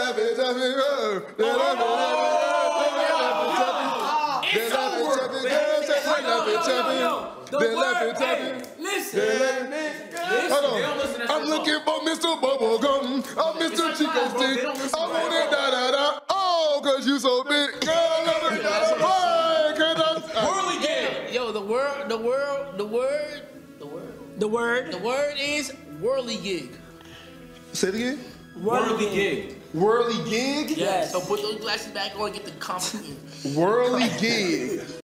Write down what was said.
Laffy Taffy girl. The Laffy Taffy. Listen. I'm looking for Mr. Bubblegum. I'm Mr. Chico Stick. I want it da-da-da. Oh, cause you so big. Girl, I love it. Whirly gig. Yo, the word is whirly gig. Say it again. Whirly gig. Whirly gig? Yes. So put those glasses back on and get the compliment. Whirly gig.